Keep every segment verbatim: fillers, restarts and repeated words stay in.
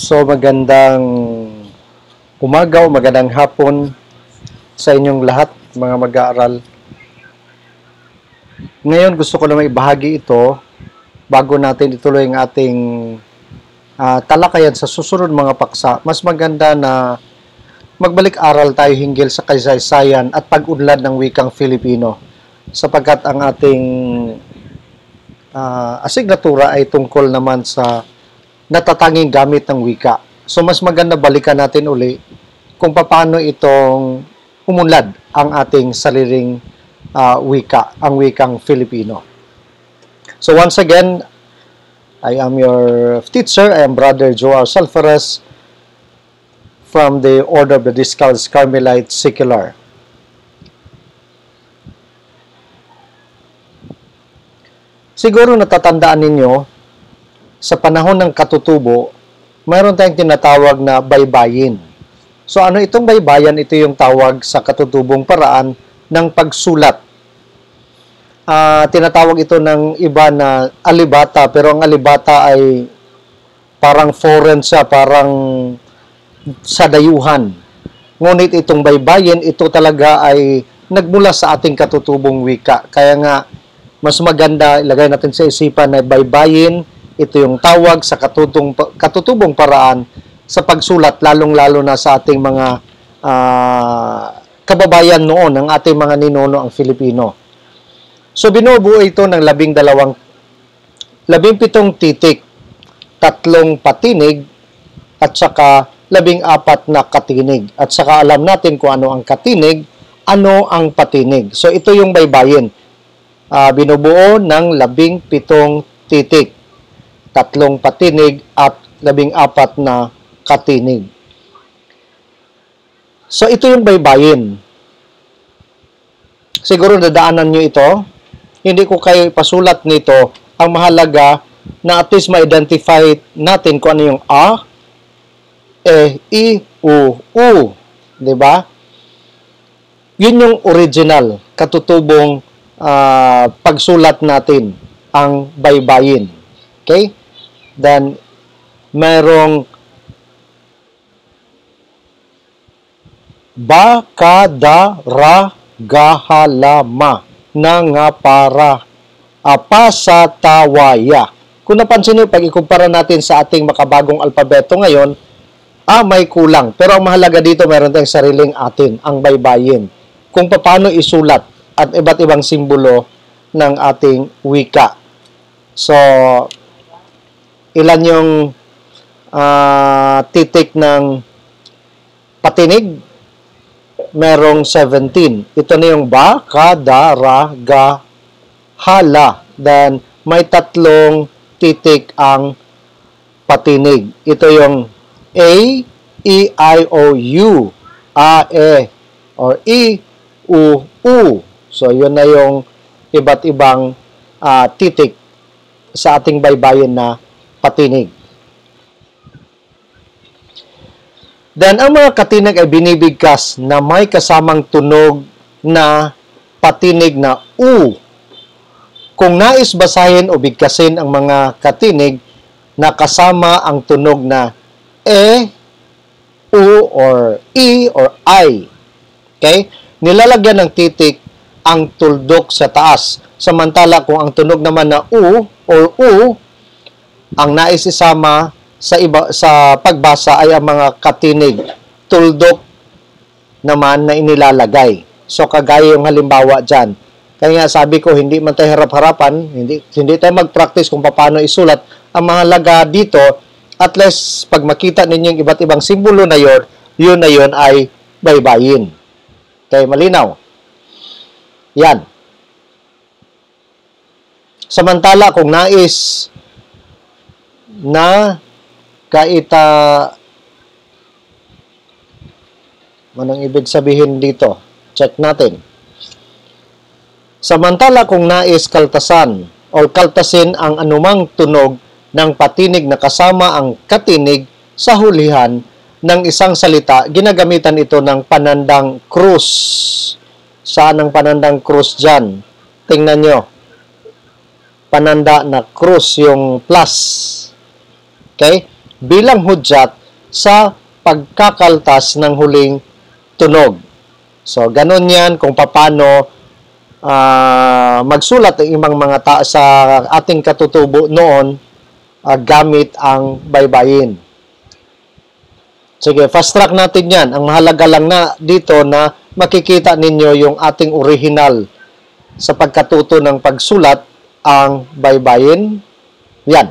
So magandang umaga o magandang hapon sa inyong lahat, mga mag-aaral. Ngayon gusto ko na may bahagi ito bago natin ituloy ang ating uh, talakayan sa susunod mga paksa. Mas maganda na magbalik-aral tayo hinggil sa kasaysayan at pag-unlad ng wikang Filipino, sapagkat ang ating uh, asignatura ay tungkol naman sa natatanging gamit ng wika. So mas maganda balikan natin uli kung paano itong umunlad ang ating sariling uh, wika, ang wikang Filipino. So once again, I am your teacher. I am Brother Joao Salferes from the Order of the Discalced Carmelite Secular. Siguro natatandaan ninyo, sa panahon ng katutubo, mayroon tayong tinatawag na baybayin. So ano itong baybayan? Ito yung tawag sa katutubong paraan ng pagsulat. Uh, tinatawag ito ng iba na alibata, pero ang alibata ay parang foreign siya, parang sa dayuhan. Ngunit itong baybayin, ito talaga ay nagmula sa ating katutubong wika. Kaya nga, mas maganda ilagay natin sa isipan na baybayin, ito yung tawag sa katutubong, katutubong paraan sa pagsulat, lalong-lalo na sa ating mga uh, kababayan noon, ang ating mga ninuno ang Filipino. So, binubuo ito ng labing dalawang, labing pitong titik, tatlong patinig, at saka labing apat na katinig. At saka alam natin kung ano ang katinig, ano ang patinig. So, ito yung baybayin. Uh, binubuo ng labing pitong titik, tatlong patinig at labing apat na katinig. So, ito yung baybayin. Siguro nadaanan nyo ito. Hindi ko kayo ipasulat nito. Ang mahalaga na at least ma-identify natin kung ano yung A, E, I, U, U. Diba? Yun yung original, katutubong uh, pagsulat natin, ang baybayin. Okay? Then, mayroong ba, ka, da, ra, ga, ha, la, ma, na, nga, para, apa, sa, tawaya. Kung napansin niyo, pag ikumpara natin sa ating makabagong alpabeto ngayon, ah, may kulang. Pero ang mahalaga dito, mayroon tayong sariling atin, ang baybayin. Kung paano isulat at iba't ibang simbolo ng ating wika. So, ilan yung uh, titik ng patinig? Merong seventeen. Ito na yung ba, ka, da, ra, ga, ha, la. Then, may tatlong titik ang patinig. Ito yung A, E, I, O, U, A, E, or I, U, U. So, yun na yung iba't ibang uh, titik sa ating baybayin na patinig. Then, ang mga katinig ay binibigkas na may kasamang tunog na patinig na U. Kung nais basahin o bigkasin ang mga katinig na kasama ang tunog na E, U, or I, or I. Okay? Nilalagyan ng titik ang tuldok sa taas. Samantala, kung ang tunog naman na U, or U, ang nais isama sa iba sa pagbasa ay ang mga katinig, tuldok naman na inilalagay. So kagaya yung halimbawa diyan. Kaya nga sabi ko, hindi man tayo harap-harapan, hindi hindi tayo mag-practice kung paano isulat. Ang mahalaga dito, at least pag makita ninyo yung iba't ibang simbolo na yon, yun na yun ay baybayin. Okay, malinaw. Yan. Samantala, kung nais na kaita, anong ibig sabihin dito? Check natin. Samantala, kung nais kaltasan o kaltasin ang anumang tunog ng patinig na kasama ang katinig sa hulihan ng isang salita, ginagamitan ito ng panandang krus. Saan ang panandang krus dyan? Tingnan nyo. Pananda na krus, yung plus. Okay? bilang hudyat sa pagkakaltas ng huling tunog. So, ganun yan kung paano uh, magsulat ang ibang mga ta sa ating katutubo noon uh, gamit ang baybayin. Sige, fast track natin yan. Ang mahalaga lang na dito na makikita ninyo yung ating original sa pagkatuto ng pagsulat, ang baybayin. Yan.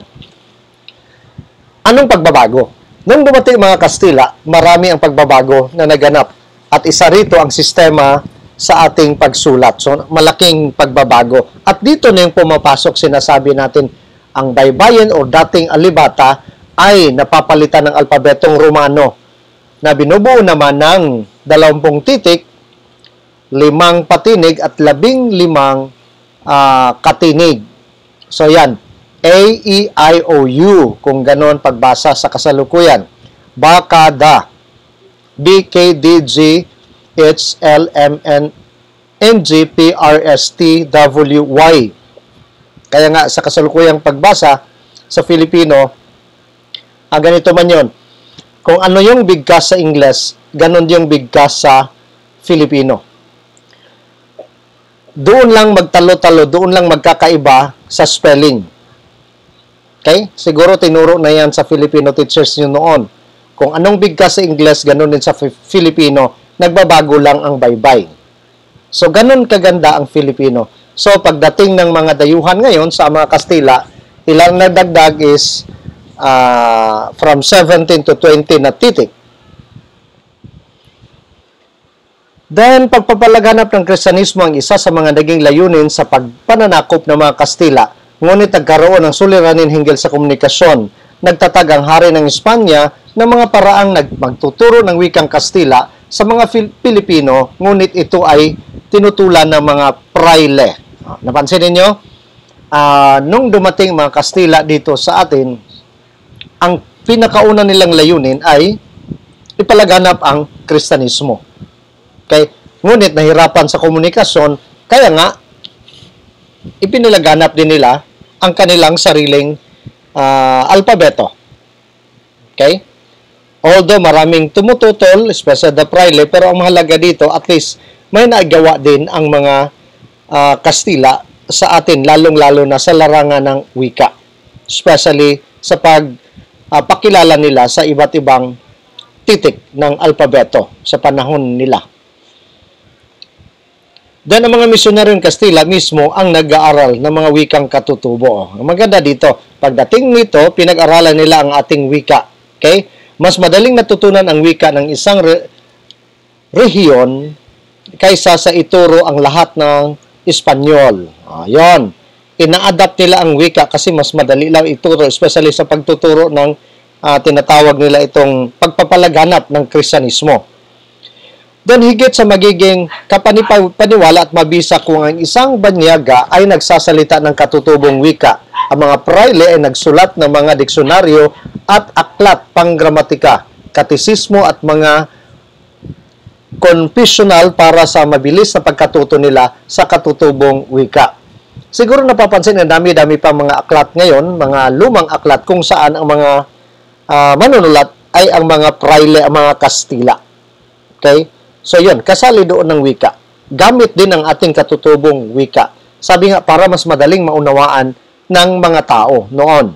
Anong pagbabago? Nung dumating mga Kastila, marami ang pagbabago na naganap. At isa rito ang sistema sa ating pagsulat. So, malaking pagbabago. At dito na yung pumapasok, sinasabi natin, ang baybayin o dating alibata ay napapalitan ng alpabetong Romano na binubuo naman ng dalawampung titik, limang patinig at labing limang uh, katinig. So yan, A, E, I, O, U, kung ganon pagbasa sa kasalukuyan. Bakada, B, K, D, G, H, L, M, N, N, G, P, R, S, T, W, Y. Kaya nga sa kasalukuyang pagbasa sa Filipino, ah, ganito man yun. Kung ano yung bigkas sa Ingles, ganon yung bigkas sa Filipino. Doon lang magtalo-talo, doon lang magkakaiba sa spelling. Okay? Siguro tinuro na yan sa Filipino teachers nyo noon. Kung anong bigkas sa Ingles, ganon din sa Filipino, nagbabago lang ang baybay. So, ganon kaganda ang Filipino. So, pagdating ng mga dayuhan ngayon sa mga Kastila, ilang nagdagdag is uh, from seventeen to twenty na titik. Then, pagpapalaganap ng Kristyanismo ang isa sa mga naging layunin sa pagpananakop ng mga Kastila, ngunit nagkaroon ng suliranin hinggil sa komunikasyon. Nagtatag ang hari ng Espanya ng mga paraang magtuturo ng wikang Kastila sa mga Pilipino, ngunit ito ay tinutulan ng mga praile. Napansin ninyo? Uh, nung dumating mga Kastila dito sa atin, ang pinakauna nilang layunin ay ipalaganap ang Kristyanismo. Okay? Ngunit nahirapan sa komunikasyon, kaya nga, ipinilaganap din nila ang kanilang sariling uh, alpabeto. Okay? Although maraming tumututol, especially the praile, pero ang mahalaga dito, at least, may nagawa din ang mga uh, Kastila sa atin, lalong-lalo na sa larangan ng wika. Especially sa pagpakilala uh, nila sa iba't ibang titik ng alpabeto sa panahon nila. Then, ang mga misyonaryong Kastila mismo ang nag-aaral ng mga wikang katutubo. Ang maganda dito, pagdating nito, pinag-aralan nila ang ating wika. Okay? Mas madaling natutunan ang wika ng isang re rehiyon kaysa sa ituro ang lahat ng Espanyol. Ayon. Ina-adapt nila ang wika kasi mas madali lang ituro, especially sa pagtuturo ng uh, tinatawag nila itong pagpapalaganap ng Kristyanismo. Then, higit sa magiging kapanipaniwala at mabisa kung ang isang banyaga ay nagsasalita ng katutubong wika. Ang mga praile ay nagsulat ng mga diksyonaryo at aklat panggramatika, katisismo at mga confessional para sa mabilis na pagkatuto nila sa katutubong wika. Siguro napapansin na dami-dami pa mga aklat ngayon, mga lumang aklat kung saan ang mga uh, manunulat ay ang mga praile, ang mga Kastila. Okay? So yun, kasali doon ng wika. Gamit din ang ating katutubong wika. Sabi nga, para mas madaling maunawaan ng mga tao noon.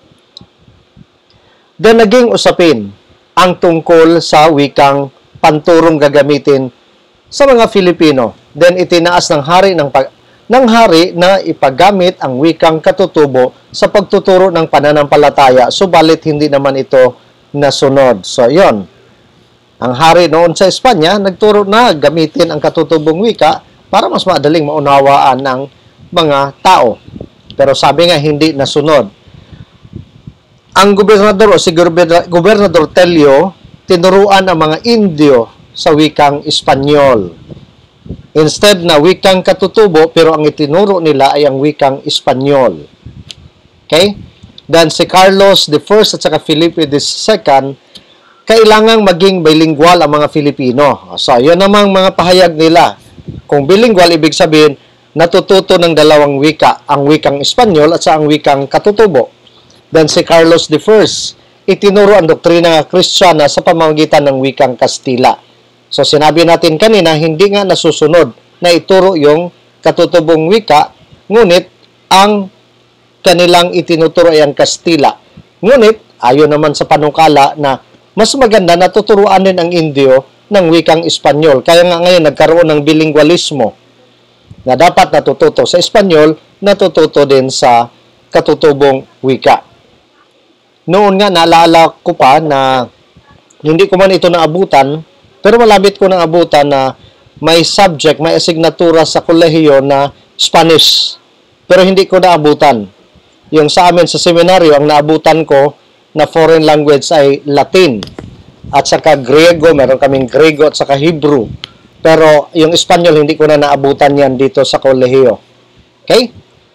Then naging usapin ang tungkol sa wikang panturong gagamitin sa mga Filipino. Then itinaas ng hari ng, pag ng hari na ipagamit ang wikang katutubo sa pagtuturo ng pananampalataya, subalit hindi naman ito nasunod. So yun. Ang hari noon sa Espanya, nagturo na gamitin ang katutubong wika para mas madaling maunawaan ng mga tao. Pero sabi nga, hindi nasunod. Ang gobernador o si Gobernador Tello, tinuruan ang mga Indio sa wikang Espanyol. Instead na wikang katutubo, pero ang itinuro nila ay ang wikang Espanyol. Okay? Then si Carlos the First at saka Felipe the Second, kailangang maging bilingual ang mga Filipino. So, yun namang mga pahayag nila. Kung bilingual, ibig sabihin, natututo ng dalawang wika, ang wikang Espanyol at sa ang wikang katutubo. Then si Carlos the First, itinuro ang doktrina nga Kristiyana sa pamamagitan ng wikang Kastila. So sinabi natin kanina, hindi nga nasusunod na ituro yung katutubong wika, ngunit ang kanilang itinuturo ay ang Kastila. Ngunit, ayon naman sa panukala na mas maganda na tuturuan din ang Indio ng wikang Espanyol. Kaya nga ngayon nagkaroon ng bilingualismo na dapat natututo sa Espanyol, natututo din sa katutubong wika. Noon nga, naalala ko pa na hindi ko man ito naabutan, pero malapit ko naabutan na may subject, may asignatura sa kolehiyo na Spanish. Pero hindi ko naabutan. Yung sa amin sa seminaryo, ang naabutan ko na foreign language ay Latin. At saka Griego, meron kaming Griego at saka Hebrew. Pero yung Espanyol, hindi ko na naabutan yan dito sa kolehiyo. Okay?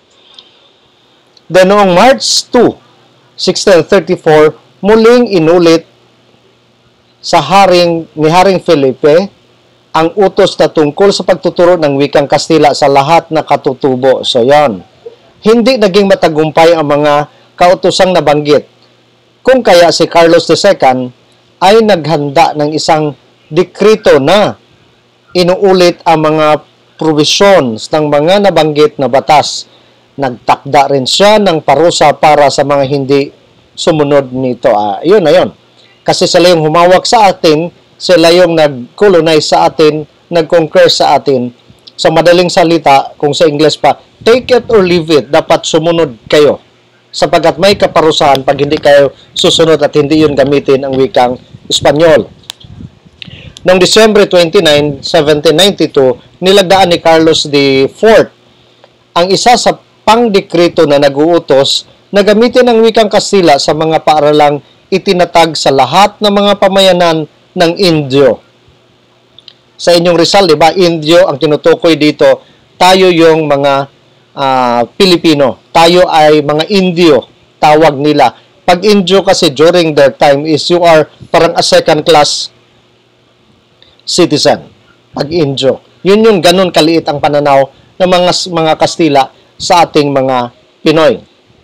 Then noong March second, sixteen thirty-four, muling inulit sa haring ni Haring Felipe ang utos na tungkol sa pagtuturo ng wikang Kastila sa lahat na katutubo. So yan. Hindi naging matagumpay ang mga kautosang nabanggit. Kung kaya si Carlos the Second ay naghanda ng isang dekrito na inuulit ang mga provisions ng mga nabanggit na batas. Nagtakda rin siya ng parusa para sa mga hindi sumunod nito. Ah, yun na yun. Kasi sila yung humawak sa atin, sila yung nag-colonize sa atin, nag-conquer sa atin. Sa madaling salita, kung sa English pa, take it or leave it, dapat sumunod kayo. Sapagkat may kaparusahan pag hindi kayo susunod at hindi yun gamitin ang wikang Espanyol. Noong December twenty-ninth, seventeen ninety-two, nilagdaan ni Carlos the Fourth ang isa sa pangdekrito na nag-uutos na gamitin ang wikang Kastila sa mga paaralang itinatag sa lahat ng mga pamayanan ng Indio. Sa inyong Rizal, di ba, Indio ang tinutukoy dito, tayo yung mga uh, Pilipino. Tayo ay mga Indio, tawag nila. Pag Indio kasi during their time is you are parang a second class citizen. Pag Indio. Yun yung ganun kaliit ang pananaw ng mga, mga Kastila sa ating mga Pinoy.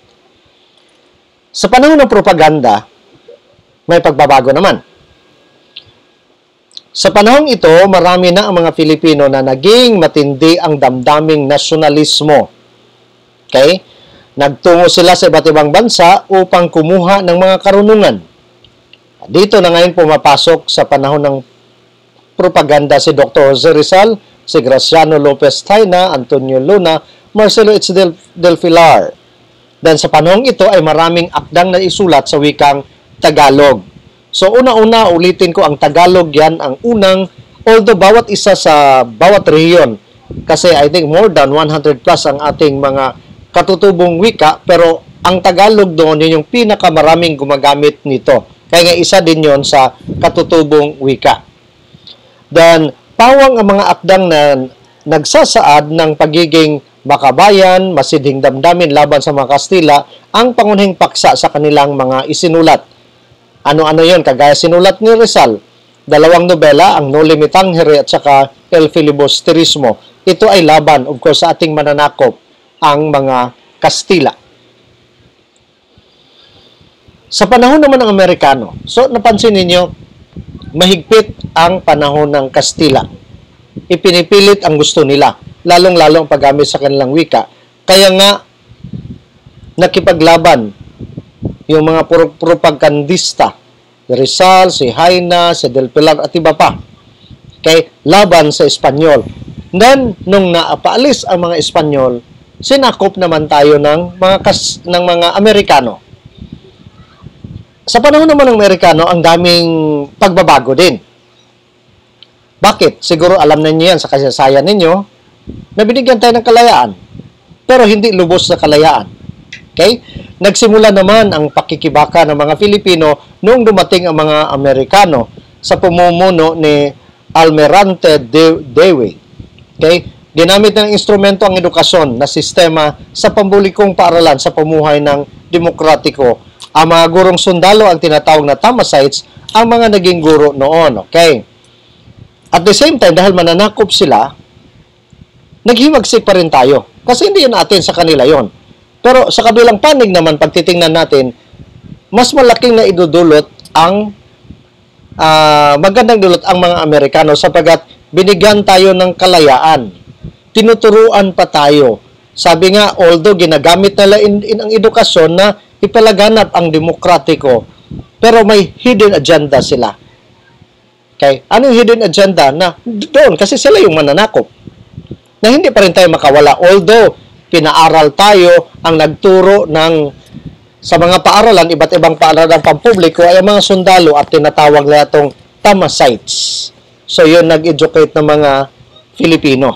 Sa panahon ng propaganda, may pagbabago naman. Sa panahong ito, marami na ang mga Filipino na naging matindi ang damdaming nasyonalismo. Okay? Nagtungo sila sa iba't ibang bansa upang kumuha ng mga karunungan. Dito na ngayon pumapasok sa panahon ng propaganda si Doctor Jose Rizal, si Graciano Lopez Taina, Antonio Luna, Marcelo H. Del, Del Pilar. Dan sa panahong ito ay maraming akdang na isulat sa wikang Tagalog. So una-una, ulitin ko, ang Tagalog yan ang unang, although bawat isa sa bawat rehiyon, kasi I think more than one hundred plus ang ating mga katutubong wika, pero ang Tagalog doon, yun yung pinakamaraming gumagamit nito. Kaya nga isa din yon sa katutubong wika. Then, pawang ang mga akdang na nagsasaad ng pagiging makabayan, masidhing damdamin laban sa mga Kastila, ang pangunahing paksa sa kanilang mga isinulat. Ano-ano yon? Kagaya sinulat ni Rizal, dalawang nobela, ang No Limitangere at saka El Filibusterismo. Ito ay laban, of course, sa ating mananakop, ang mga Kastila. Sa panahon naman ng Amerikano, so napansin ninyo, mahigpit ang panahon ng Kastila. Ipinipilit ang gusto nila, lalong-lalo ang paggamit sa kanilang wika. Kaya nga, nakipaglaban yung mga propagandista, si Rizal, si Haina, si Del Pilar, at iba pa. Okay? Laban sa Espanyol. Then, nung naapaalis ang mga Espanyol, sinakop naman tayo ng mga, kas, ng mga Amerikano. Sa panahon naman ng Amerikano, ang daming pagbabago din. Bakit? Siguro alam na niyo yan sa kasaysayan ninyo, na binigyan tayo ng kalayaan, pero hindi lubos na kalayaan. Okay? Nagsimula naman ang pakikibaka ng mga Filipino noong dumating ang mga Amerikano sa pamumuno ni Almirante Dewey. Okay? Ginamit ng instrumento ang edukasyon na sistema sa pambulikong paaralan sa pamuhay ng demokratiko. Ang mga gurong sundalo ang tinatawag na Tamasites, ang mga naging guro noon. Okay? At the same time, dahil mananakop sila, naghimagsik pa rin tayo. Kasi hindi yun natin sa kanila yon. Pero sa kabilang panig naman, pag titingnan natin, mas malaking na idudulot ang uh, magandang dulot ang mga Amerikano sapagkat binigyan tayo ng kalayaan. Tinuturuan pa tayo. Sabi nga, although ginagamit nila in, in ang edukasyon na ipalaganap ang demokratiko, pero may hidden agenda sila. Okay? Anong hidden agenda? Na doon, kasi sila yung mananakop. Na hindi pa rin tayo makawala. Although, pinaaral tayo ang nagturo ng sa mga paaralan, iba't ibang paaralan pampubliko ay ang mga sundalo at tinatawag nila itong Tamasites. So, yun nag-educate ng mga Filipino.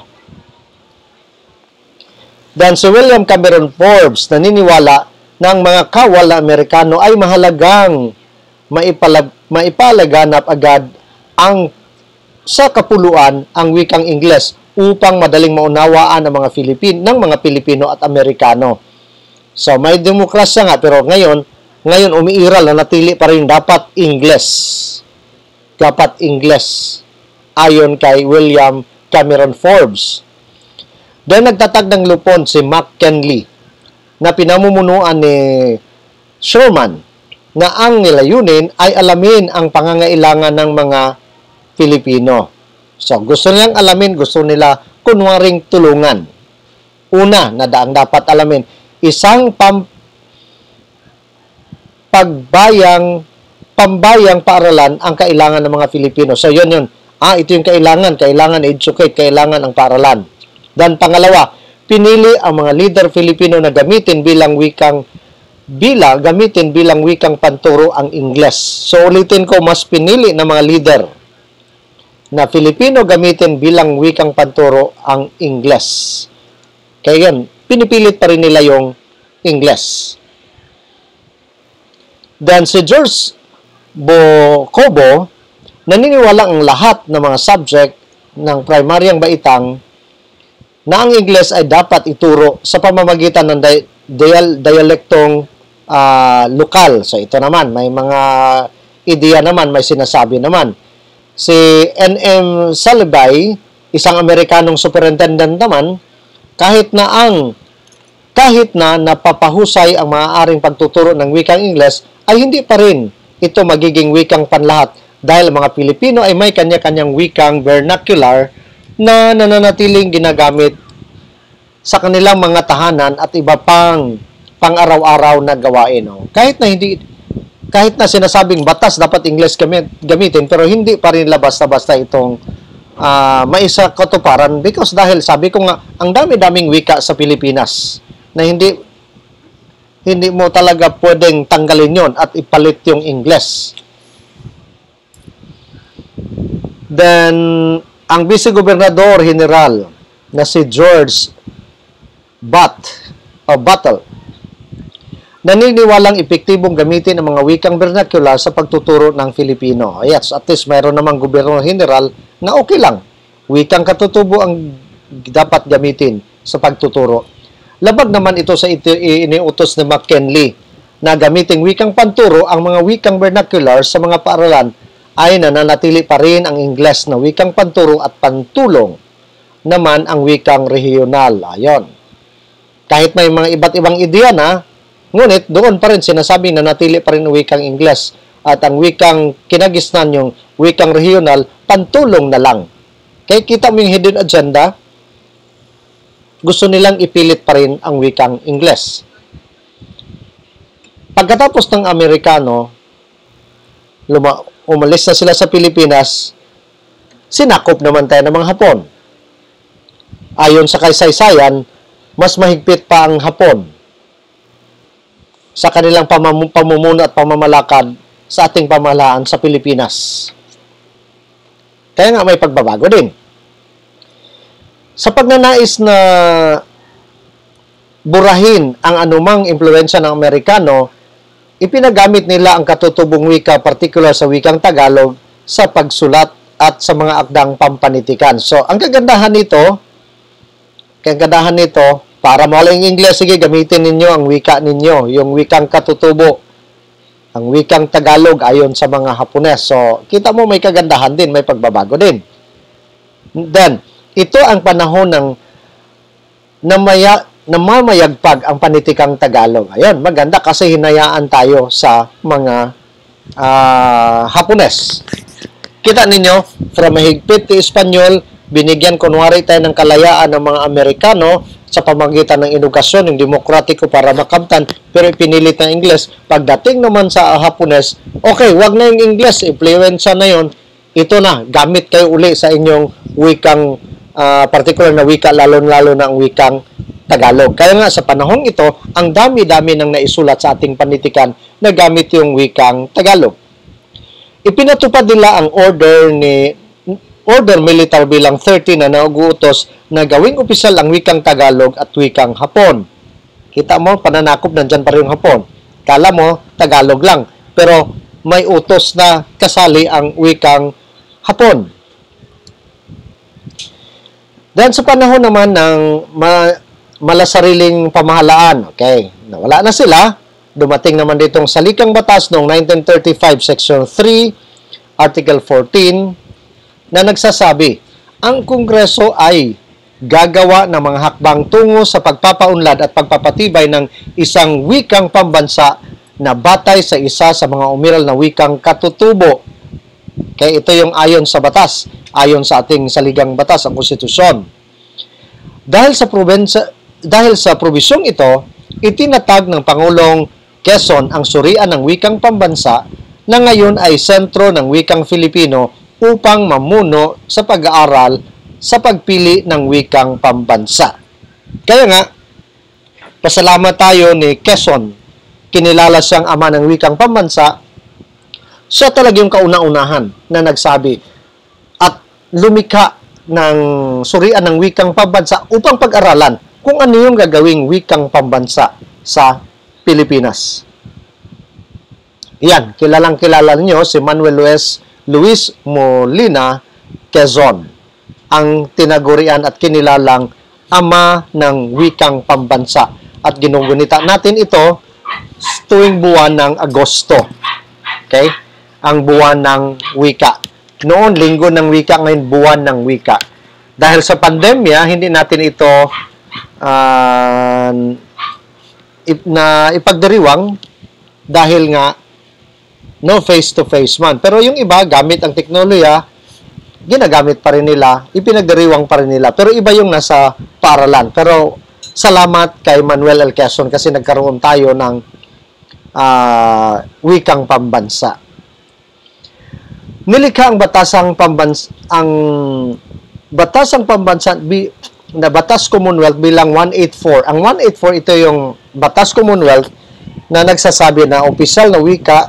Dan si William Cameron Forbes naniniwala na ang mga kawal na Amerikano ay mahalagang maipalag, maipalaganap agad ang sa kapuluan ang wikang Ingles upang madaling maunawaan ng mga Filipino ng mga Pilipino at Amerikano. So, may demokrasya nga, pero ngayon, ngayon umiiral na natili pa rin dapat Ingles. Dapat Ingles. Ayon kay William Cameron Forbes. Then, nagtatag ng lupon si McKinley na pinamumunuan ni Sherman na ang nilayunin ay alamin ang pangangailangan ng mga Filipino. So, gusto nilang alamin, gusto nila kunwaring tulungan. Una, na daang dapat alamin, isang pam, pagbayang, pambayang paaralan ang kailangan ng mga Filipino. So, yun yun. Ah, ito yung kailangan. Kailangan educate. Kailangan ang paaralan. Dan pangalawa, pinili ang mga leader Filipino na gamitin bilang wikang bila, gamitin bilang wikang panturo ang Ingles. So, ulitin ko, mas pinili ng mga leader na Filipino gamitin bilang wikang panturo ang Ingles. Kaya yun, pinipilit pa rin nila yung Ingles. Then si George Bocobo, naniniwala ang lahat ng mga subject ng primaryang baitang na ang Ingles ay dapat ituro sa pamamagitan ng di dial dialektong uh, lokal. So ito naman, may mga ideya naman, may sinasabi naman. Si N M Salibay, isang Amerikanong superintendent naman, kahit na ang kahit na napapahusay ang maaaring pagtuturo ng wikang Ingles, ay hindi pa rin ito magiging wikang panlahat dahil mga Pilipino ay may kanya-kanyang wikang vernacular na nananatiling ginagamit sa kanilang mga tahanan at iba pang pang-araw-araw na gawain. No? Kahit na hindi kahit na sinasabing batas dapat Ingles gamit, gamitin, pero hindi pa rin labas-basta itong uh, maisa katuparan because dahil sabi ko nga, ang dami-daming wika sa Pilipinas na hindi hindi mo talaga pwedeng tanggalin yon at ipalit yung Ingles. Then, ang Vice-Gobernador General na si George Butt o Battle, naniniwalang epektibong gamitin ang mga wikang vernacular sa pagtuturo ng Filipino. Yes, at least mayroon namang Gobernador General na okay lang. Wikang katutubo ang dapat gamitin sa pagtuturo. Labag naman ito sa ito, iniutos ni McKinley na gamiting wikang panturo ang mga wikang vernacular sa mga paaralan ay nananatili pa rin ang Ingles na wikang panturo at pantulong naman ang wikang regional. Ayon. Kahit may mga iba't ibang ideya na, ngunit doon pa rin sinasabing nanatili pa rin ang wikang Ingles at ang wikang kinagisnan yung wikang regional, pantulong na lang. Kaya kita mo yung hidden agenda, gusto nilang ipilit pa rin ang wikang Ingles. Pagkatapos ng Amerikano, luma, umalis na sila sa Pilipinas, sinakop naman tayo ng mga Hapon. Ayon sa kaysaysayan, mas mahigpit pa ang Hapon sa kanilang pamam pamumuno at pamamalakad sa ating pamahalaan sa Pilipinas. Kaya nga may pagbabago din. Sa pagnanais na burahin ang anumang impluensya ng Amerikano, ipinagamit nila ang katutubong wika, particular sa wikang Tagalog, sa pagsulat at sa mga akdang pampanitikan. So, ang kagandahan nito, kagandahan nito, para mawala yung Ingles, sige, gamitin ninyo ang wika ninyo, yung wikang katutubo, ang wikang Tagalog ayon sa mga Hapones. So, kita mo may kagandahan din, may pagbabago din. Then, ito ang panahon ng namaya, namamayagpag ang panitikang Tagalog. Ayun, maganda kasi hinayaan tayo sa mga uh, Hapones. Kita ninyo, from mahigpit ti Espanyol, binigyan kunwari tayo ng kalayaan ng mga Amerikano sa pamagitan ng edukasyon, yung demokratiko para makamtan, pero pinilit ng Ingles. Pagdating naman sa Hapones, okay, wag na yung Ingles, influensya na yon, ito na, gamit kayo uli sa inyong wikang, uh, particular na wika, lalo-lalo na ang wikang Tagalog. Kaya nga sa panahong ito, ang dami-dami nang naisulat sa ating panitikan na gamit yung wikang Tagalog. Ipinatupad nila ang order ni Order Militar bilang thirteen na nauutos na gawing opisyal ang wikang Tagalog at wikang Hapon. Kita mo, pananakop, nandyan pa rin yung Hapon. Kala mo, Tagalog lang. Pero may utos na kasali ang wikang Hapon. Then sa panahon naman ng ma malasariling pamahalaan, okay, nawala na sila, dumating naman ditong Salikang Batas noong nineteen thirty-five, Section three, Article fourteen, na nagsasabi, ang Kongreso ay gagawa ng mga hakbang tungo sa pagpapaunlad at pagpapatibay ng isang wikang pambansa na batay sa isa sa mga umiral na wikang katutubo. Okay, ito yung ayon sa batas, ayon sa ating saligang batas, ang konstitusyon. Dahil sa probinsya Dahil sa probisyong ito, itinatag ng Pangulong Quezon ang surian ng wikang pambansa na ngayon ay sentro ng wikang Filipino upang mamuno sa pag-aaral sa pagpili ng wikang pambansa. Kaya nga, pasalamat tayo ni Quezon. Kinilala siyang ama ng wikang pambansa. Siya talaga yung kauna-unahan na nagsabi at lumikha ng surian ng wikang pambansa upang pag-aralan kung ano yung gagawing wikang pambansa sa Pilipinas. Yan, kilalang kilala niyo si Manuel Luis, Luis Molina Quezon, ang tinagurian at kinilalang ama ng wikang pambansa. At ginugunita natin ito tuwing buwan ng Agosto. Okay? Ang buwan ng wika. Noon, linggo ng wika, ngayon buwan ng wika. Dahil sa pandemya, hindi natin ito Uh, ip, na ipagdiriwang dahil nga no face-to-face man. Pero yung iba, gamit ang teknolohiya, ginagamit pa rin nila, ipinagdiriwang pa rin nila. Pero iba yung nasa paaralan. Pero salamat kay Manuel L. Quezon kasi nagkaroon tayo ng uh, wikang pambansa. Nilikha ang batasang pambansa, ang batasang pambansa bi na Batas Commonwealth bilang one eighty-four. Ang one eighty-four, ito yung Batas Commonwealth na nagsasabi na opisyal na wika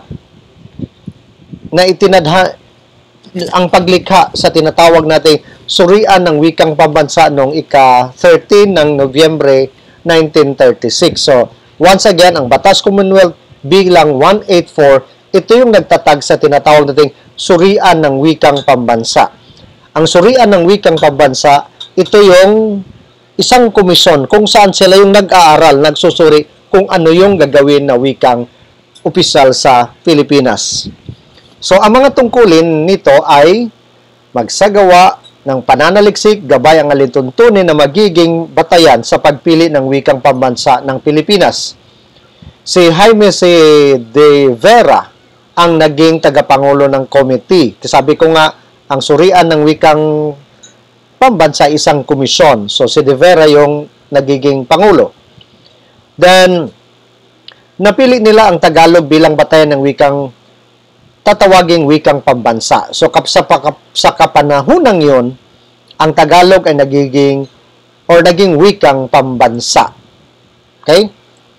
na itinadha ang paglikha sa tinatawag nating surian ng wikang pambansa noong ika thirteen ng Nobyembre nineteen thirty-six. So, once again, ang Batas Commonwealth bilang one eighty-four, ito yung nagtatag sa tinatawag nating surian ng wikang pambansa. Ang surian ng wikang pambansa, ito yung isang komisyon kung saan sila yung nag-aaral, nagsusuri kung ano yung gagawin na wikang opisyal sa Pilipinas. So, ang mga tungkulin nito ay magsagawa ng pananaliksik, gabay ang alituntunin na magiging batayan sa pagpili ng wikang pambansa ng Pilipinas. Si Jaime C. De Vera ang naging tagapangulo ng committee. Sabi ko nga, ang surian ng wikang pambansa isang komisyon. So, si De Vera yung nagiging pangulo. Then, napili nila ang Tagalog bilang batayan ng wikang tatawaging wikang pambansa. So, sa, sa kapanahunang yun, ang Tagalog ay nagiging or naging wikang pambansa. Okay?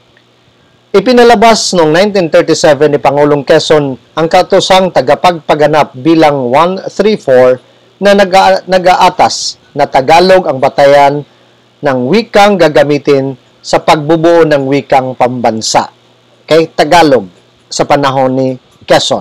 Ipinalabas noong nineteen thirty-seven ni Pangulong Quezon ang kautosang tagapagpaganap bilang one thirty-four na nag-aatas na Tagalog ang batayan ng wikang gagamitin sa pagbubuo ng wikang pambansa. Okay? Tagalog sa panahon ni Quezon.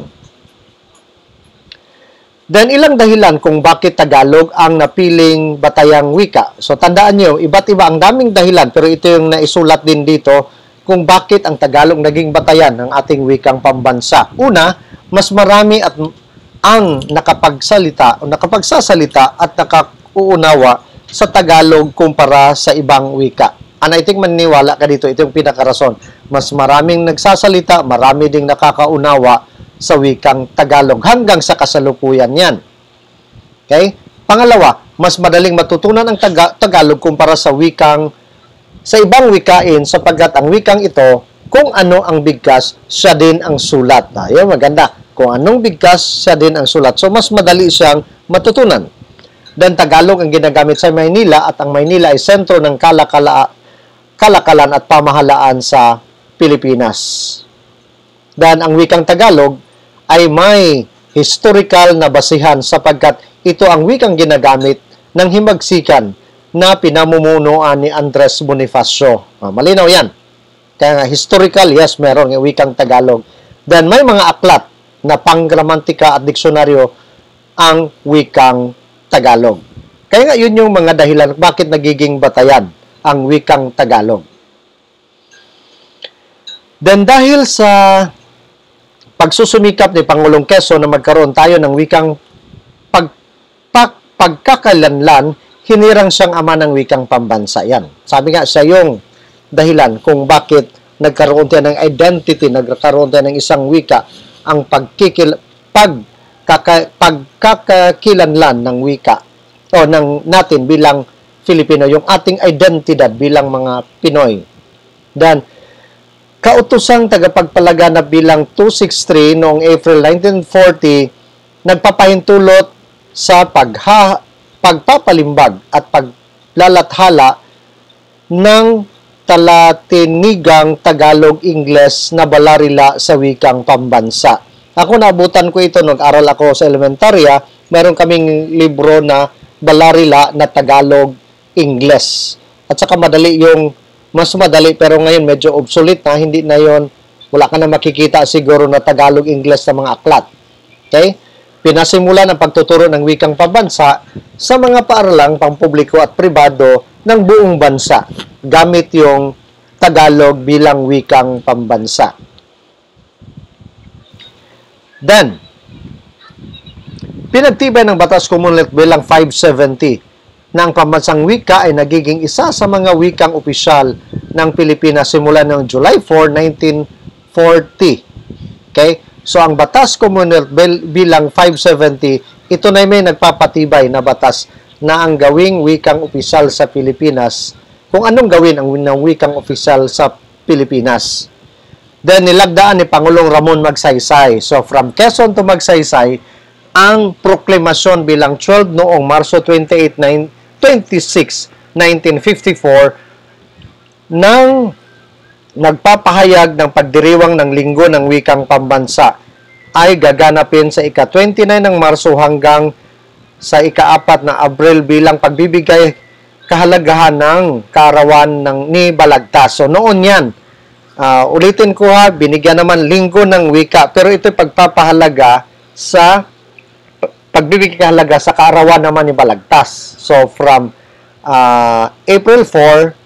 Then, ilang dahilan kung bakit Tagalog ang napiling batayang wika. So, tandaan nyo, iba't iba ang daming dahilan, pero ito yung naisulat din dito kung bakit ang Tagalog naging batayan ng ating wikang pambansa. Una, mas marami at ang nakapagsalita o nakapagsasalita at nakauunawa sa Tagalog kumpara sa ibang wika. And I think maniniwala ka dito, ito yung pinakarason. Mas maraming nagsasalita, marami ding nakakaunawa sa wikang Tagalog hanggang sa kasalukuyan yan. Okay? Pangalawa, mas madaling matutunan ang Taga- Tagalog kumpara sa wikang sa ibang wikain sapagkat ang wikang ito, kung ano ang bigkas, siya din ang sulat. Ayun, maganda. Kung anong bigkas, siya din ang sulat. So, mas madali siyang matutunan. Dan Tagalog ang ginagamit sa Maynila at ang Maynila ay sentro ng kalakala, kalakalan at pamahalaan sa Pilipinas. Dan ang wikang Tagalog ay may historical na basihan sapagkat ito ang wikang ginagamit ng himagsikan na pinamumunuan ni Andres Bonifacio. Ah, malinaw yan. Kaya nga, historical, yes, meron yung wikang Tagalog. Dan may mga aklat na panggramatika at diksyonaryo ang wikang Tagalog. Kaya nga, yun yung mga dahilan bakit nagiging batayan ang wikang Tagalog. Dan dahil sa pagsusumikap ni Pangulong Quezon na magkaroon tayo ng wikang pag, pag, pagkakalanlan, hinirang siyang ama ng wikang pambansa. Yan. Sabi nga, siya yung dahilan kung bakit nagkaroon tayo ng identity, nagkaroon tayo ng isang wika, ang pagkikil, pag, kaka, pagkakakilanlan ng wika o ng natin bilang Filipino, yung ating identidad bilang mga Pinoy. Dan, kautosang tagapagpalaganap bilang two sixty-three noong April nineteen forty, nagpapahintulot sa pagha, pagpapalimbag at paglalathala ng talatinigang Tagalog-Ingles na balarila sa wikang pambansa. Ako naabutan ko ito nung aral ako sa elementarya. Meron kaming libro na balarila na Tagalog-Ingles. At saka madali yung, mas madali pero ngayon medyo obsolete na, hindi na yon, wala ka na makikita siguro na Tagalog-Ingles sa mga aklat. Okay? Pinasimulan ang pagtuturo ng wikang pambansa sa mga paaralang pampubliko at pribado ng buong bansa gamit yung Tagalog bilang wikang pambansa. Then, pinagtibay ng Batas Commonwealth bilang five seventy na ang pambansang wika ay nagiging isa sa mga wikang opisyal ng Pilipinas simula noong July fourth, nineteen forty. Okay? So, ang Batas Commonwealth bilang five seventy, ito na may nagpapatibay na batas na ang gawing wikang opisyal sa Pilipinas, kung anong gawin ang ng wikang opisyal sa Pilipinas. Then, nilagdaan ni Pangulong Ramon Magsaysay. So, from Quezon to Magsaysay, ang proklamasyon bilang twelve noong Marso twenty-eight, twenty-six, nineteen fifty-four nang nagpapahayag ng pagdiriwang ng Linggo ng Wikang Pambansa ay gaganapin sa ika twenty-nine ng Marso hanggang sa ika-apat na Abril bilang pagbibigay kahalagahan ng kaarawan ng ni Balagtas. So noon yan, uh, ulitin ko ha, binigyan naman Linggo ng Wika, pero ito'y pagpapahalaga sa pagbibigay kahalaga sa kaarawan naman ni Balagtas. So from uh, April fourth,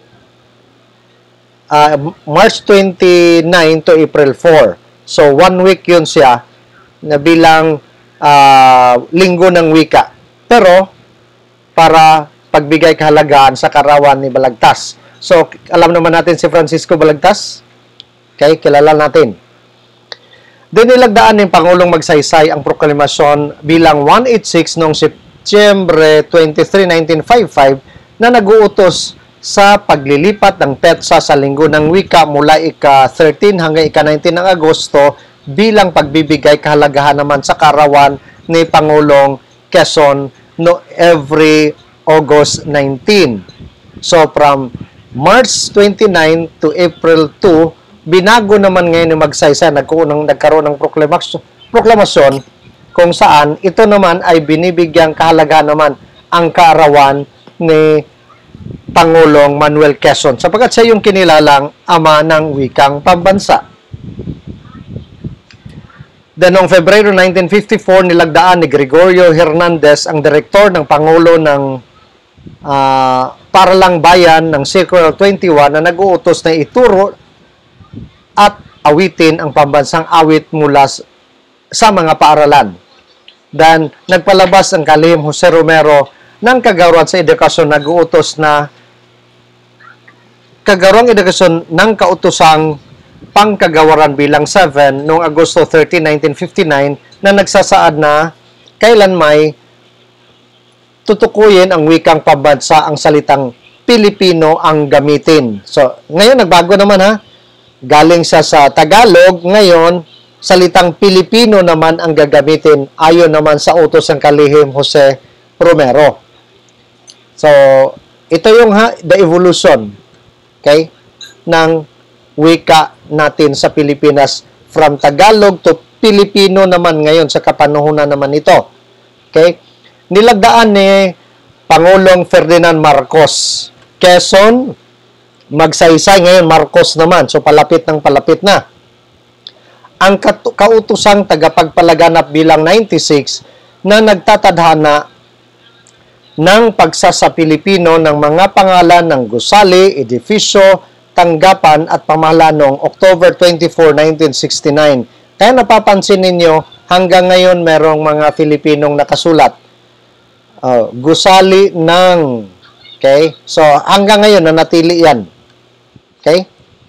uh, March twenty-nine to April fourth. So one week yun siya na bilang uh, Linggo ng Wika. Pero para pagbigay kahalagaan sa kaarawan ni Balagtas. So alam naman natin si Francisco Balagtas. Okay, kilala natin. Dinilagdaan ng Pangulong Magsaysay ang proklamasyon bilang one eighty-six noong Setyembre twenty-three, nineteen fifty-five na nag-uutos sa paglilipat ng petsa sa Linggo ng Wika mula ika thirteen hanggang ika nineteen ng Agosto bilang pagbibigay kahalagahan naman sa kaarawan ni Pangulong Quezon no every August nineteen. So from March twenty-nine to April two, binago naman ngayon ni Magsaysay, nagkaroon, nagkaroon ng proklamasyon, proklamasyon kung saan ito naman ay binibigyang kahalagahan naman ang kaarawan ni Pangulong Manuel Quezon sapagkat siya yung kinilalang ama ng wikang pambansa. Then noong February nineteen fifty-four, nilagdaan ni Gregorio Hernandez, ang direktor ng Pangulo ng uh, Paralang Bayan ng Circular twenty-one na nag-uutos na ituro at awitin ang pambansang awit mula sa mga paaralan. Dan nagpalabas ang kalihim Jose Romero ng kagawaran sa edukasyon, nag-uutos na kagarong edukasyon ng kautosang pangkagawaran bilang seven noong Agosto thirteenth, nineteen fifty-nine na nagsasaad na kailan may tutukuyin ang wikang pambansa ang salitang Pilipino ang gamitin. So, ngayon nagbago naman ha. Galing siya sa Tagalog, ngayon salitang Pilipino naman ang gagamitin ayon naman sa utos ng kalihim Jose Romero. So, ito yung ha, the evolution, okay, ng wika natin sa Pilipinas from Tagalog to Pilipino naman ngayon sa kapanahunan naman ito. Okay? Nilagdaan ni Pangulong Ferdinand Marcos. Quezon, Magsaysay, ngayon Marcos naman. So, palapit ng palapit na. Ang kautusang tagapagpalaganap bilang ninety-six na nagtatadhana ng pagsasa Pilipino ng mga pangalan ng gusali, edifisyo, tanggapan at pamahalaan noong October twenty-fourth, nineteen sixty-nine. Kaya napapansin ninyo, hanggang ngayon merong mga Filipinong nakasulat. Uh, gusali ng, okay? So, hanggang ngayon, nanatili yan. Okay?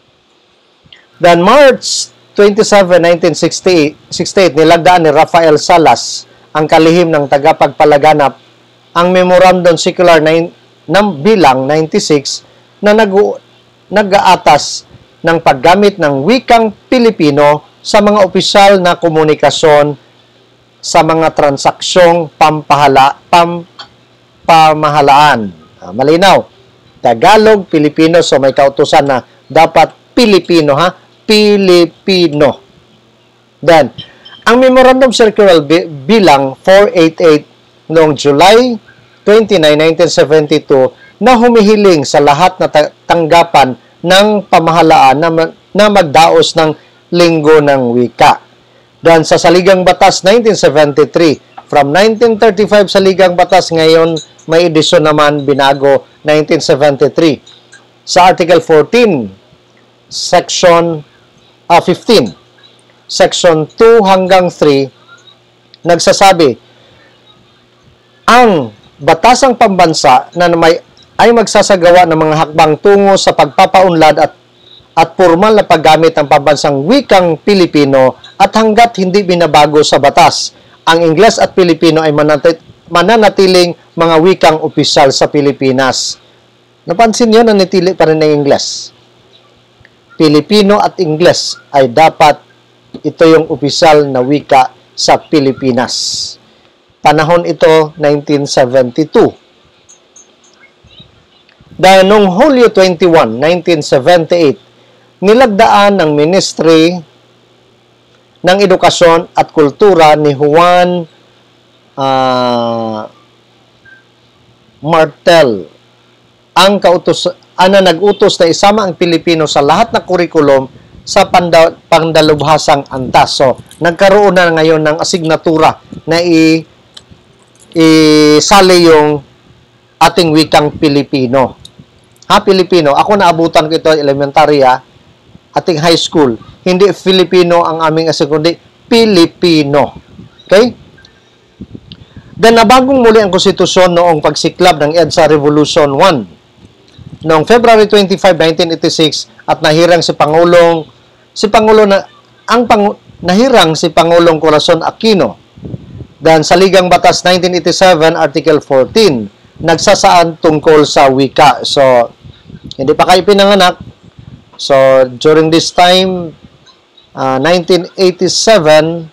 Then, March twenty-seventh, nineteen sixty-eight, nilagdaan ni Rafael Salas ang kalihim ng tagapagpalaganap ang Memorandum Circular nine, ng bilang ninety-six na nag nag-aatas ng paggamit ng wikang Pilipino sa mga opisyal na komunikasyon sa mga transaksyong pampahala, pam, pamahalaan. Ah, malinaw. Tagalog, Pilipino, so may kautusan na dapat Pilipino, ha? Pilipino. Then, ang Memorandum Circular bilang four eighty-eight noong July twenty-ninth, nineteen seventy-two na humihiling sa lahat na tanggapan ng pamahalaan na, na magdaos ng linggo ng wika. Dan sa Saligang Batas nineteen seventy-three, from nineteen thirty-five Saligang Batas, ngayon may edisyon naman binago nineteen seventy-three. Sa Article fourteen, Section uh, fifteen, Section two hanggang three, nagsasabi, ang batasang pambansa na may ay magsasagawa ng mga hakbang tungo sa pagpapaunlad at at formal na paggamit ng pambansang wikang Pilipino at hanggat hindi binabago sa batas, ang Ingles at Pilipino ay mananatiling mga wikang opisyal sa Pilipinas. Napansin nyo, nanatili pa rin ng Ingles. Pilipino at Ingles ay dapat ito yung opisyal na wika sa Pilipinas. Panahon ito, nineteen seventy-two. Dahil noong Hulyo twenty-first, nineteen seventy-eight, nilagdaan ng Ministry ng Edukasyon at Kultura ni Juan uh, Martel ang kautos, ana nag-utos na isama ang Pilipino sa lahat na kurikulum sa panda, pandalubhasang antas. So, nagkaroon na ngayon ng asignatura na i, isali yung ating wikang Pilipino. Ha, Pilipino. Ako naabutan ko ito elementary, ha? Ating high school, hindi Filipino ang aming asikundi, Pilipino. Okay? Then, nabagong muli ang konstitusyon noong pagsiklab ng EDSA Revolution one. Noong February twenty-fifth, nineteen eighty-six, at nahirang si Pangulong, si Pangulo na, ang pang, nahirang si Pangulong Corazon Aquino. Then, sa Ligang Batas nineteen eighty-seven, Article fourteen, nagsasaan tungkol sa wika. So, hindi pa kayo pinanganak. So, during this time, uh, nineteen eighty-seven,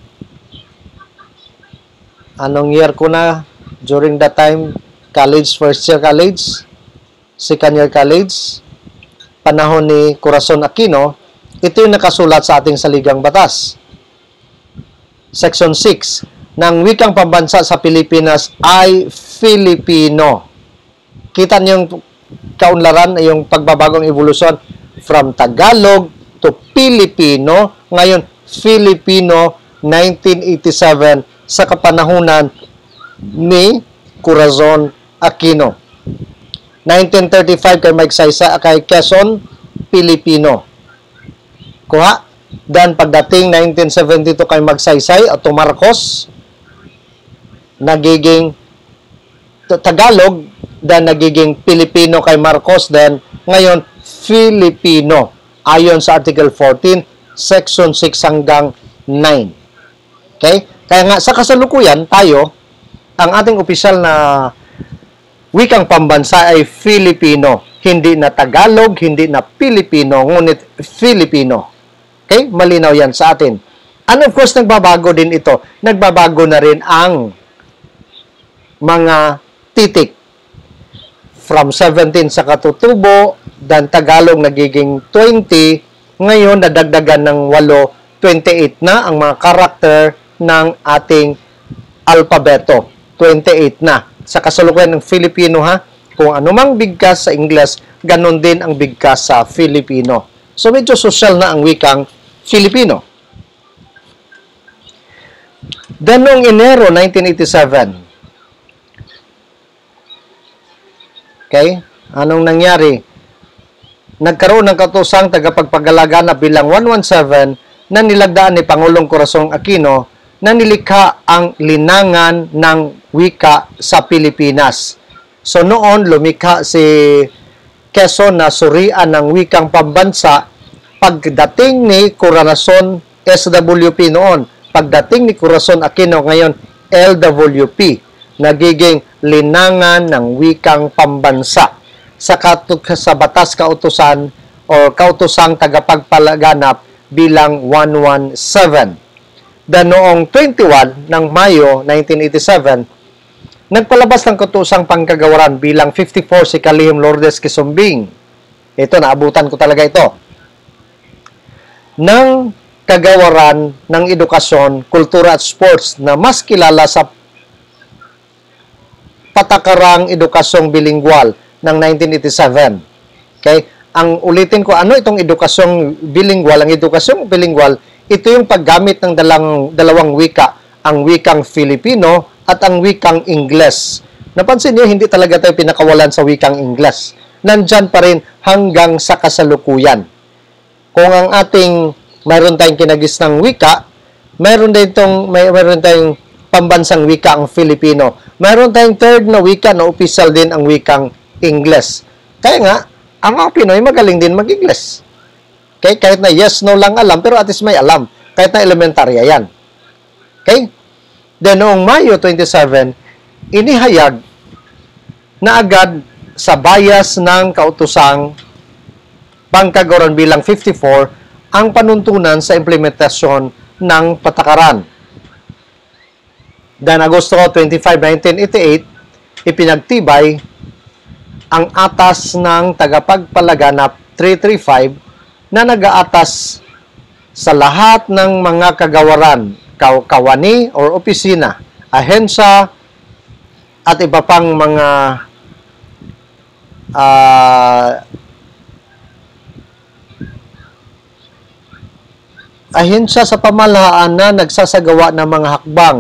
anong year ko na? During that time, college, first year college, second year college, panahon ni Corazon Aquino, ito yung nakasulat sa ating Saligang Batas. Section six, ng wikang pambansa sa Pilipinas ay Filipino. Kita niyo yung kaunlaran, yung pagbabagong evolusyon, from Tagalog to Filipino, ngayon Filipino, nineteen eighty-seven, sa kapanahunan ni Corazon Aquino. nineteen thirty-five kay Magsaysay, kay Quezon, Filipino. Kuha. Dan pagdating nineteen seventy-two kay Magsaysay at Marcos, nagiging Tagalog, dan nagiging Filipino kay Marcos, then ngayon Filipino ayon sa Article fourteen, Section six hanggang nine. Okay? Kaya nga sa kasalukuyan tayo, ang ating opisyal na wikang pambansa ay Filipino. Hindi na Tagalog, hindi na Pilipino, ngunit Filipino. Okay? Malinaw yan sa atin. And of course, nagbabago din ito. Nagbabago na rin ang mga titik. From seventeen sa katutubo, dan Tagalog nagiging twenty, ngayon nadagdagan ng eight, twenty-eight na ang mga karakter ng ating alpabeto. twenty-eight na. Sa kasalukuyan ng Filipino ha, kung anumang bigkas sa Ingles, ganon din ang bigkas sa Filipino. So medyo social na ang wikang Filipino. Then noong Enero nineteen eighty-seven, okay, anong nangyari? Nagkaroon ng katusang tagapagpagalaga na bilang one seventeen na nilagdaan ni Pangulong Corazon Aquino na nilikha ang linangan ng wika sa Pilipinas. So noon, lumikha si Quezon na surian ng wikang pambansa pagdating ni Corazon S W P noon. Pagdating ni Corazon Aquino ngayon, L W P, nagiging linangan ng wikang pambansa sa, sa batas kautusan o kautusang tagapagpalaganap bilang one seventeen. Dan noong twenty-one ng Mayo nineteen eighty-seven, nagpalabas ng kautusang pangkagawaran bilang fifty-four si Kalihim Lourdes Quisumbing. Ito, naabutan ko talaga ito. Ng kagawaran ng edukasyon, kultura at sports na mas kilala sa patakarang edukasyong bilingwal ng nineteen eighty-seven. Okay? Ang ulitin ko, ano itong edukasyong bilingwal? Ang edukasyong bilingwal, ito yung paggamit ng dalang, dalawang wika, ang wikang Filipino at ang wikang Ingles. Napansin niyo, hindi talaga tayo pinakawalan sa wikang Ingles. Nandyan pa rin hanggang sa kasalukuyan. Kung ang ating, mayroon tayong kinagisnang wika, mayroon din itong, may, mayroon tayong pambansang wika ang Filipino. Mayroon tayong third na wika na opisyal din ang wikang Ingles. Kaya nga, ang mga Pinoy magaling din mag-Ingles. Okay? Kahit na yes, no lang alam, pero at least may alam. Kahit na elementarya yan. Okay? Then, noong Mayo twenty-seven, inihayag na agad sa bias ng kautusang pangkagawaran bilang fifty-four ang panuntunan sa implementasyon ng patakaran. Dan Agosto twenty-five, nineteen eighty-eight, ipinagtibay ang atas ng tagapagpalaganap three thirty-five na nag-aatas sa lahat ng mga kagawaran, kawani or opisina, ahensya, at iba pang mga uh, ahensya sa pamahalaan na nagsasagawa ng mga hakbang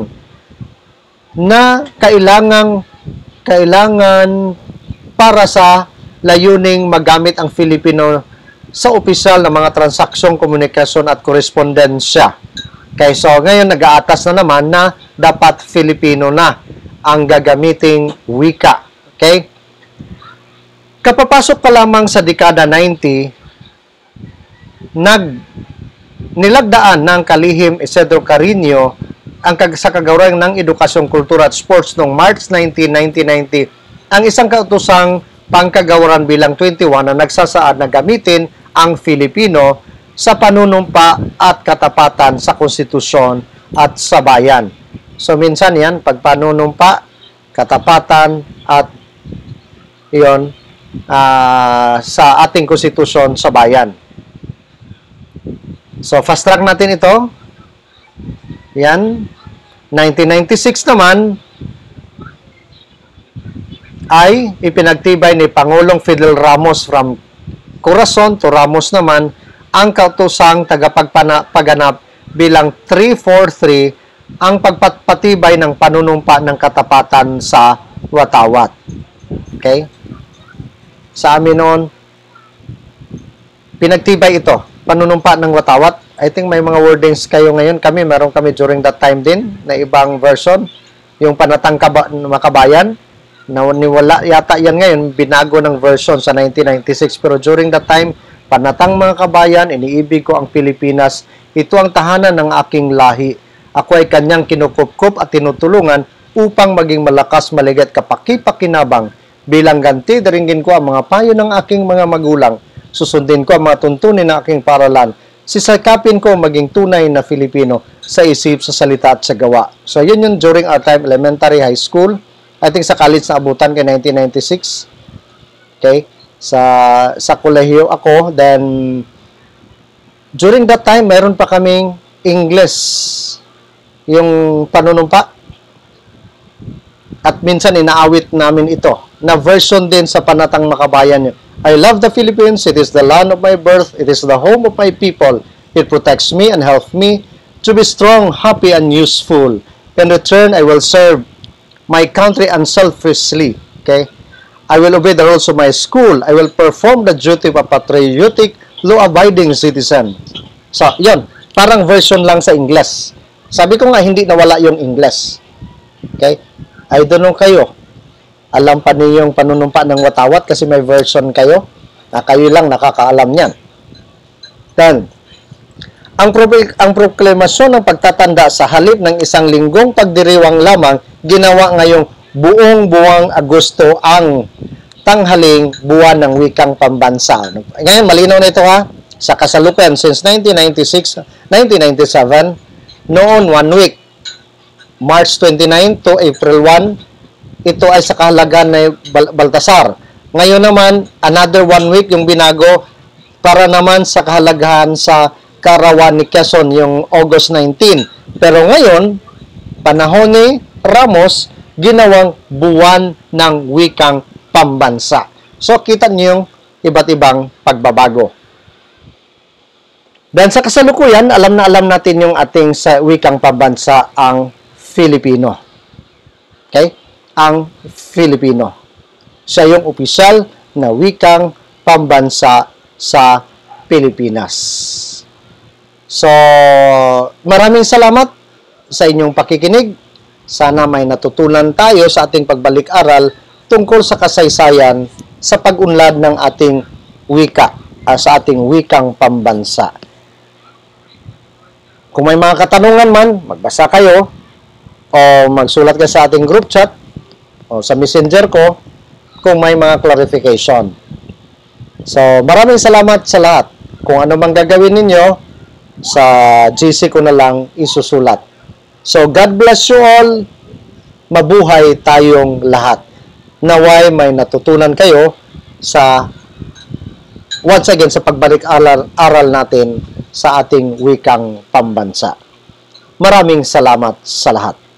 na kailangang kailangan para sa layuning magamit ang Filipino sa opisyal na mga transaksyong komunikasyon at korespondensya. Okay, so ngayon nag-aatas na naman na dapat Filipino na ang gagamiting wika. Okay? Kapapasok pa lamang sa dekada ninety, nag nilagdaan ng Kalihim Isidro Carino ang kag sa kagawaran ng Edukasyon, Kultura at Sports noong March nineteen, nineteen ninety ang isang kautusang pangkagawaran bilang twenty-one na nagsasaad na gamitin ang Filipino sa panunumpa at katapatan sa konstitusyon at sa bayan. So minsan yan, pag panunumpa, katapatan at iyon uh, sa ating konstitusyon sa bayan. So fast track natin ito. Yan. nineteen ninety-six naman ay ipinagtibay ni Pangulong Fidel Ramos from Corazon to Ramos naman ang kautusang tagapagpaganap bilang three forty-three ang pagpapatibay ng panunumpa ng katapatan sa watawat. Okay? Sa amin noon, pinagtibay ito, panunumpa ng watawat. I think may mga wordings kayo ngayon. Kami, meron kami during that time din na ibang version. Yung panatang kaba, makabayan, Nawala yata yan ngayon, binago ng version sa nineteen ninety-six. Pero during that time, panatang mga kabayan, iniibig ko ang Pilipinas. Ito ang tahanan ng aking lahi. Ako ay kanyang kinukupkup at tinutulungan upang maging malakas, maligat, kapaki-pakinabang. Bilang ganti, daringgin ko ang mga payo ng aking mga magulang. Susundin ko ang mga tuntunin ng aking paralan. Sisakapin ko maging tunay na Filipino sa isip, sa salita at sa gawa. So, yun yun during our time, elementary, high school. I think sa college na abutan kay nineteen ninety-six. Okay? Sa sa kolehiyo ako. Then, during that time, mayroon pa kaming English. Yung panunumpa. At minsan, inaawit namin ito. Na version din sa Panatang Makabayan. I love the Philippines. It is the land of my birth. It is the home of my people. It protects me and helps me to be strong, happy, and useful. In return, I will serve my country unselfishly. Okay? I will obey the rules of my school. I will perform the duty of a patriotic, law-abiding citizen. So, yun. Parang version lang sa Ingles. Sabi ko nga, hindi nawala yung Ingles. Okay? I don't know kayo. Alam pa niyo yung panunumpa ng watawat kasi may version kayo. Na kayo lang nakakaalam niyan. Then, ang, pro ang proklamasyon ng pagtatanda sa halip ng isang linggong pagdiriwang lamang ginawa ngayong buong buwang Agosto ang tanghaling buwan ng wikang pambansa. Ngayon, malinaw na ito ha. Sa kasalukuyan, since nineteen ninety-six, nineteen ninety-seven, noon one week, March twenty-nine to April first, ito ay sa kahalagan ng Baltasar. Ngayon naman, another one week yung binago para naman sa kahalagahan sa Karawan ni Quezon, yung August nineteenth. Pero ngayon, panahon ni Ramos, ginawang buwan ng wikang pambansa. So, kita niyo yung iba't ibang pagbabago. Then, sa kasalukuyan, alam na alam natin yung ating sa wikang pambansa, ang Filipino. Okay? Ang Filipino. Siya yung opisyal na wikang pambansa sa Pilipinas. So, maraming salamat sa inyong pakikinig. Sana may natutunan tayo sa ating pagbalik-aral tungkol sa kasaysayan sa pag-unlad ng ating wika, uh, sa ating wikang pambansa. Kung may mga katanungan man, magbasa kayo o magsulat kayo sa ating group chat o sa messenger ko kung may mga clarification. So, maraming salamat sa lahat. Kung ano mang gagawin ninyo, sa G C ko na lang isusulat. So, God bless you all. Mabuhay tayong lahat. Naway may natutunan kayo sa, once again, sa pagbalik-aral aral natin sa ating wikang pambansa. Maraming salamat sa lahat.